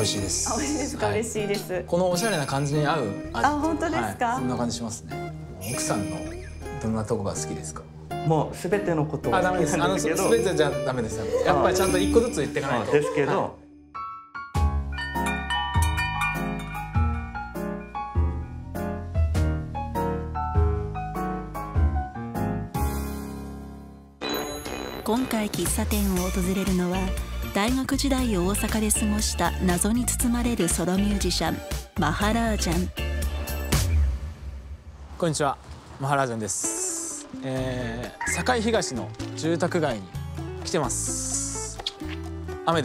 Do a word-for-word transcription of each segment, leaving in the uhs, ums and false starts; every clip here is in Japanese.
美味しいです。 あ、美味しいですか。嬉しいです。 このおしゃれな感じに合う味。 あ、本当ですか。 そんな感じしますね。奥さんのどんなとこが好きですか。 もうすべてのことを。 あ、ダメです。あのすべてじゃダメです。やっぱりちゃんと一個ずつ言っていかないと。 ですけど。 今回喫茶店を訪れるのは大学時代を大阪で過ごした謎に包まれるソロミュージシャンマハラージャン。 こんにちは、マハラージャンです。えー、堺東の住宅街に来てます。雨です。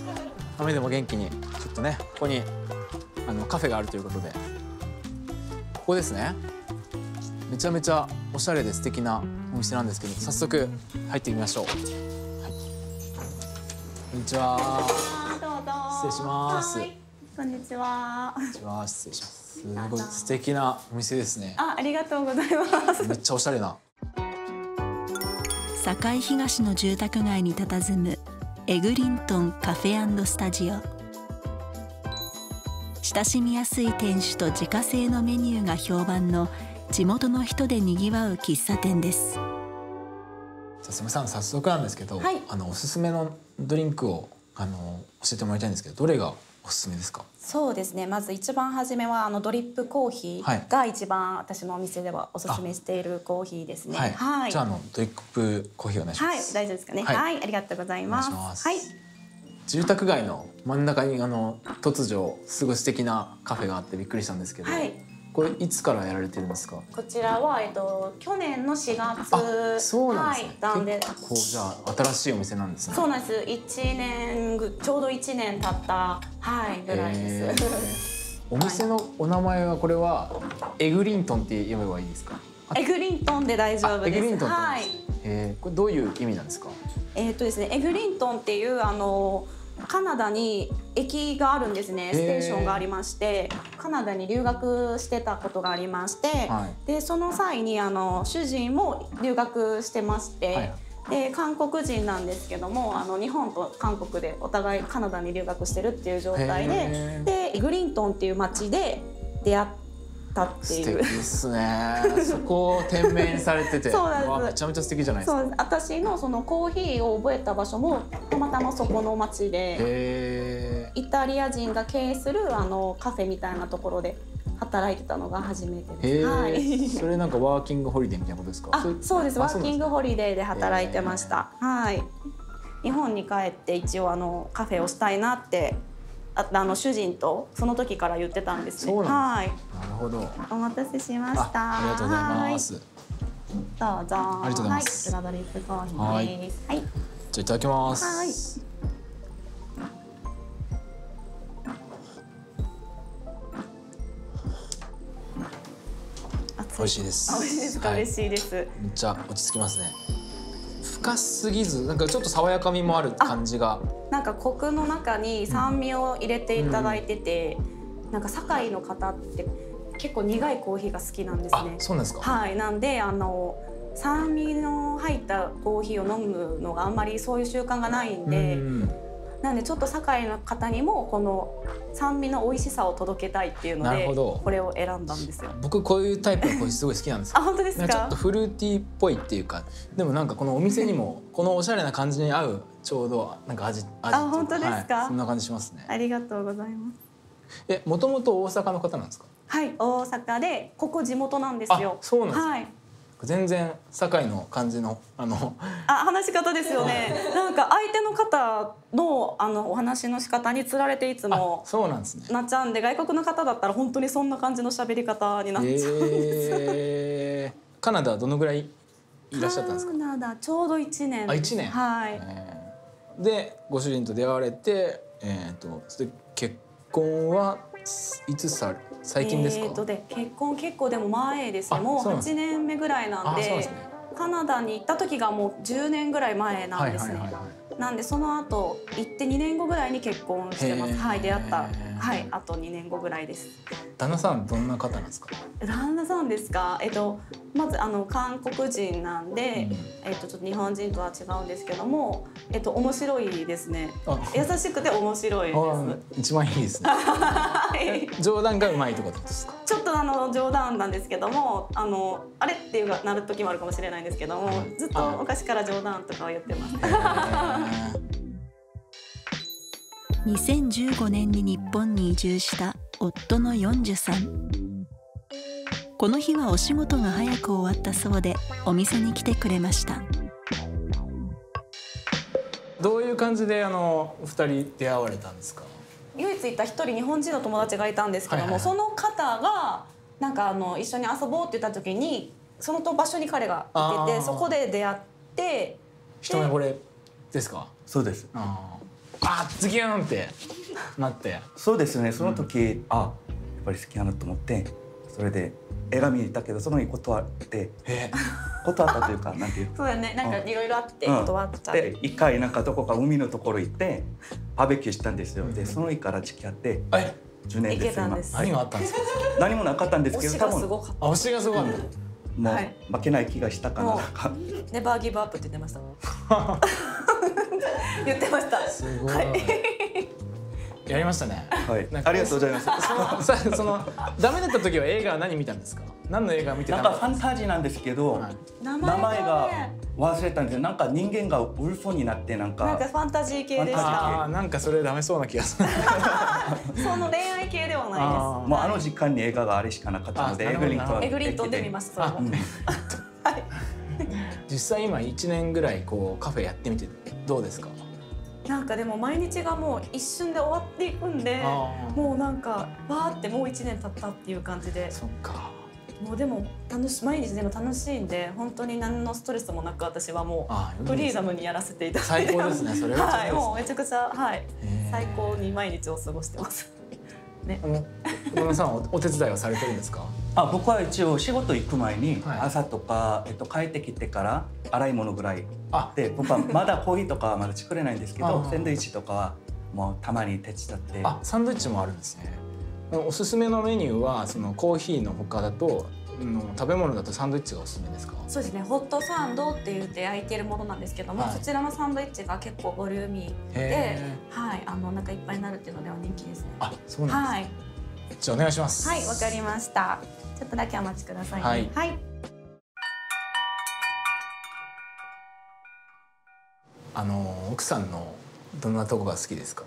雨でも元気にちょっとね、ここにあのカフェがあるということで、ここですね。めちゃめちゃおしゃれで素敵なお店なんですけど、早速入ってみましょう。はい、こんにちは。 どうぞ。 失礼します。 こんにちは。 こんにちは。失礼します。すごい素敵なお店ですね。 あ、ありがとうございます。 めっちゃおしゃれな。 堺東の住宅街に佇むエグリントンカフェ&スタジオ。親しみやすい店主と自家製のメニューが評判の地元の人でにぎわう喫茶店です。 じゃあすみません、早速なんですけど、 はい、 あのおすすめのドリンクをあの教えてもらいたいんですけど、どれがおすすめですか？ そうですね。まず一番初めはあのドリップコーヒーが一番私のお店ではおすすめしているコーヒーですね。 はい。 はい、 じゃああのドリップコーヒーお願いします。 はい、大丈夫ですかね。はい、はい、ありがとうございます。ますはい。 住宅街の真ん中にあの突如すごい素敵なカフェがあってびっくりしたんですけど。はい。これいつからやられてるんですか？ こちらはえっと去年のしがつ。 あ、そうなんですね。 はい、 結構じゃあ新しいお店なんですね。 そうなんです。一年ぐちょうど一年経ったはいぐらいです。 お店のお名前はこれはエグリントンって読めばいいですか？ エグリントンで大丈夫です。 エグリントンってはい。 ええ、これどういう意味なんですか？ えっとですね、エグリントンっていうあのカナダに駅があるんですね。ステーションがありまして、カナダに留学してたことがありまして、はい、でその際にあの主人も留学してまして、はい、で韓国人なんですけども、あの日本と韓国でお互いカナダに留学してるっていう状態で、でエグリントンっていう町で出会ってたっていう。 素敵ですね。そこを店名にされてて、 そうなんです。 めちゃめちゃ素敵じゃないですか。 そう、私のそのコーヒーを覚えた場所もたまたまそこの町で、イタリア人が経営するあのカフェみたいなところで働いてたのが初めてです。はい。 それなんかワーキングホリデーみたいなことですか？ あ、そうです。ワーキングホリデーで働いてました。はい。日本に帰って一応あのカフェをしたいなって。あの主人とその時から言ってたんですね。はい。 なるほど。 お待たせしました。 ありがとうございます。 どうぞ。 ありがとうございます。 こちらドリップコーヒーです。はい。 じゃあいただきます。はい。美味しいです。 美味しいですか？嬉しいです。 めっちゃ落ち着きますね。深すぎず、なんかちょっと爽やかみもある感じが。 なんかコクの中に酸味を入れていただいてて、うん、なんか堺の方って結構苦いコーヒーが好きなんですね。 あ、そうなんですか。 はい、なんであの酸味の入ったコーヒーを飲むのがあんまりそういう習慣がないんで。うんなんでちょっと堺の方にもこの酸味の美味しさを届けたいっていうのでこれを選んだんですよ。 僕こういうタイプのコーヒーすごい好きなんですよ。 あ、本当ですか？ ちょっとフルーティーっぽいっていうか、でもなんかこのお店にもこのおしゃれな感じに合うちょうどなんか味味あ、本当ですか？ はい、そんな感じしますね。 ありがとうございます。 え、もともと大阪の方なんですか？ はい、大阪でここ地元なんですよ。 あ、そうなんですか。 はい。 全然堺の感じのあのあ話し方ですよね。なんか相手の方のあのお話の仕方につられていつもそうなんですね。 なっちゃうんで、外国の方だったら本当にそんな感じの喋り方になっちゃうんですよ。 えー、カナダどのぐらいいらっしゃったんですか？ カナダちょうどいちねん。 あ、いちねん。 はい。 えー、でご主人と出会われて、えっと結婚はいつさ最近ですか？ えーとで結婚結構でも前ですね。もうはちねんめぐらいなんで、カナダに行った時がもうじゅうねんぐらい前なんですね。 なんでその後行ってにねんごぐらいに結婚してます。はい、出会ったはいあとにねんごぐらいです。 旦那さんどんな方なんですか？ 旦那さんですか？えっとまずあの韓国人なんで、うん、えっとちょっと日本人とは違うんですけども、えっと面白いですね。優しくて面白いです。 一番いいですね。はい、冗談がうまいってことですか？ ちょっとあの冗談なんですけども、あのあれっていうがなる時もあるかもしれないんですけども、ずっと昔から冗談とかを言ってます。 にせんじゅうごねんに日本に移住した夫のヨンジュさん。この日はお仕事が早く終わったそうでお店に来てくれました。 どういう感じであのふたり出会われたんですか？ 唯一いた一人日本人の友達がいたんですけども、その方がなんかあの一緒に遊ぼうって言った時にその場所に彼がいてて、そこで出会って。 一目惚れですか？ そうです。 ああズキュンってなって。 そうですね。その時、うん、あやっぱり好きやなと思って、それで映画見に行ったけどその日断って断ったというかなんていう。 そうだね。なんかいろいろあって断っちゃう。 で一回なんかどこか海のところ行ってバーベキューしたんですよ。でその日から付き合って。じゅうねんです今。 何があったんですか？ 何もなかったんですけど多分。 推しがすごかった。 もう負けない気がしたかな。 ネバーギブアップって言ってました。言ってました。 すごい。やりましたね。 はい。ありがとうございます。 そのそのダメだった時は映画は何見たんですか？何の映画見てたんですか？ なんかファンタジーなんですけど、名前が忘れたんですよ。なんか人間がウルフになってなんか。 なんかファンタジー系でした。 ああなんかそれダメそうな気がする。 その恋愛系ではないです。 もうあの時間に映画があれしかなかったのでエグリントン。 エグリントンで見ました。はい。 実際今いちねんぐらいこうカフェやってみてどうですか？ なんかでも毎日がもう一瞬で終わっていくんで、もうなんかわーってもういちねん経ったっていう感じで。 そっか。 もうでも楽し毎日でも楽しいんで本当に何のストレスもなく私はもうフリーダムにやらせていただいて。 最高ですね。それははいもうめちゃくちゃはい最高に毎日を過ごしてます。ね。 小野さんお手伝いはされてるんですか？ あ僕は一応仕事行く前に朝とか、えっと、帰ってきてから洗い物ぐらいで僕はまだコーヒーとかはまだ作れないんですけどサンドイッチとかはもうたまに手伝って。 あサンドイッチもあるんですね。おすすめのメニューはそのコーヒーの他だとの食べ物だとサンドイッチがおすすめですか？ そうですね。ホットサンドって言って焼いてるものなんですけども、はい、そちらのサンドイッチが結構ボリューミーで、はいあのお腹いっぱいになるっていうのでは人気ですね。 あそうなんですね。はい、じゃあお願いします。 はいわかりました。ちょっとだけお待ちくださいね。はい。はい、 あの奥さんのどんなとこが好きですか？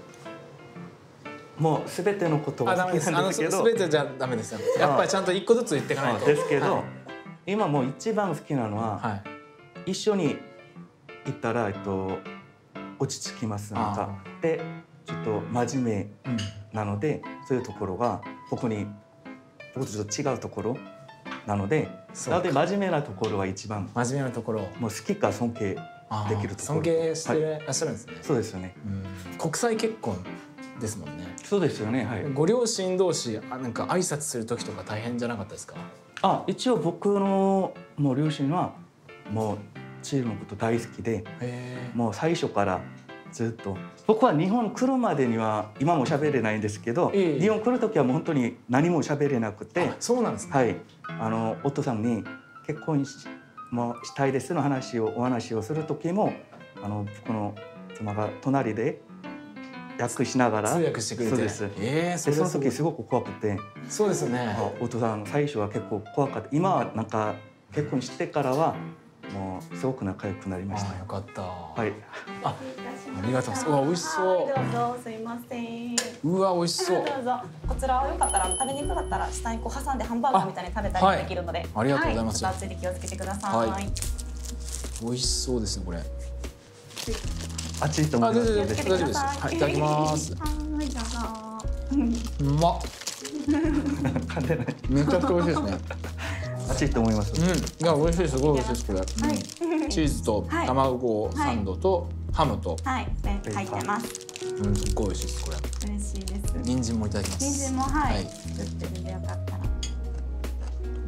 もうすべてのことが好きなんですけど、 すべてじゃダメですよ。やっぱりちゃんと一個ずつ言っていかないと。 ですけど、今もう一番好きなのは一緒に行ったらえっと落ち着きますなんかでちょっと真面目なのでそういうところが僕に僕と違うところなので、なので真面目なところは一番真面目なところもう好きか尊敬できるところ。 尊敬してらっしゃるんですね。 そうですよね。 国際結婚ですもんね。 そうですよね。はい。 ご両親同士あなんか挨拶する時とか大変じゃなかったですか？ あ、一応僕のもう両親はもうチールのこと大好きで、もう最初からずっと僕は日本来るまでには今も喋れないんですけど、日本来る時はもう本当に何も喋れなくて、 そうなんですね。 はい。あの夫さんに結婚しもしたいですの話をお話をする時も、あの僕の妻が隣で。訳しながら通訳してくれて、そうです。 ええ、その時すごく怖くて、 そうですね。 お父さん最初は結構怖かった。今はなんか結婚してからはもうすごく仲良くなりました。 よかった。はい。 あ、 ありがとうございます。うわ美味しそう。 どうぞすいません。 うわ美味しそう。 どうぞこちらはよかったら食べにくかったら下にこう挟んでハンバーガーみたいに食べたりもできるので、 ありがとうございます。 熱いで気をつけてください。はい。 美味しそうですねこれ。 熱いと思います。 大丈夫です。はい、いただきます。うまっ。 噛んでない。 めちゃくちゃ美味しいですね。 熱いと思います。 うん、いや美味しいすごい美味しいですこれ。チーズと卵サンドとハムと。 はい、入ってます。 うん、すごい美味しいですこれ。 嬉しいです。 人参もいただきます。 人参もはい。作ってるんでよかったら。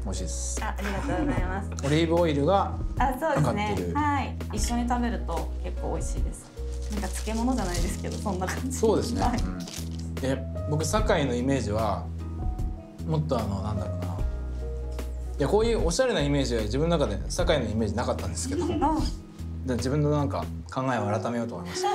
美味しいです。 あ、ありがとうございます。 オリーブオイルがあ、そうですかかってね。 る。 はい。一緒に食べると結構美味しいです。なんか漬物じゃないですけど、そんな感じ。 そうですね。 はい、 うん、え、僕堺のイメージはもっとあのなんだろうな。いや、こういうおしゃれなイメージは自分の中で堺のイメージなかったんですけど。で自分のなんか考えを改めようと思いました。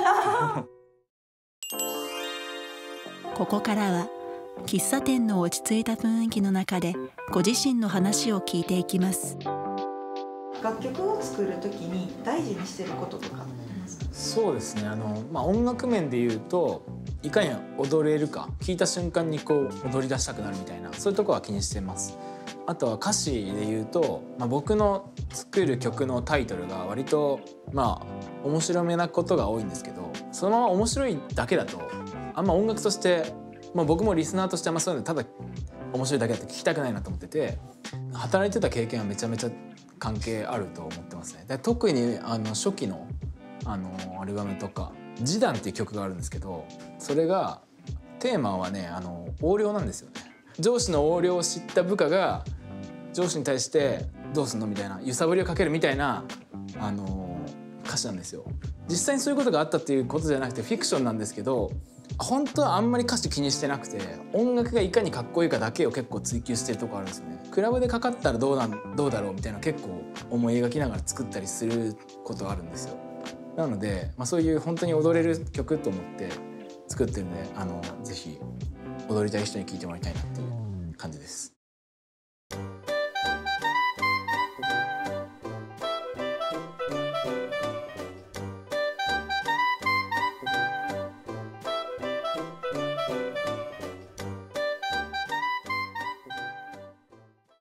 ここからは喫茶店の落ち着いた雰囲気の中でご自身の話を聞いていきます。 楽曲を作るときに大事にしてることとかありますか？ そうですね。あのまあ音楽面で言うといかに踊れるか、聴いた瞬間にこう踊り出したくなるみたいな、そういうところは気にしてます。あとは歌詞で言うと、まあ、僕の作る曲のタイトルが割とまあ面白めなことが多いんですけど、そのまま面白いだけだとあんま音楽として、まあ、僕もリスナーとしてあんまそういうのただ面白いだけだと聞きたくないなと思ってて、働いてた経験はめちゃめちゃ関係あると思ってますね。で特にあの初期のあのアルバムとか「示談」っていう曲があるんですけど、それがテーマはね、あの横領なんですよね。上司の横領を知った部下が上司に対してどうすんのみたいな揺さぶりをかけるみたいなあの歌詞なんですよ。実際にそういうことがあったっていうことじゃなくてフィクションなんですけど、本当はあんまり歌詞気にしてなくて音楽がいかにかっこいいかだけを結構追求してるとこあるんですよね。クラブでかかったらどうなんどうだろうみたいな結構思い描きながら作ったりすることあるんですよ。なので、まあ、そういう本当に踊れる曲と思って作ってるんで、あのぜひ踊りたい人に聴いてもらいたいなっていう感じです。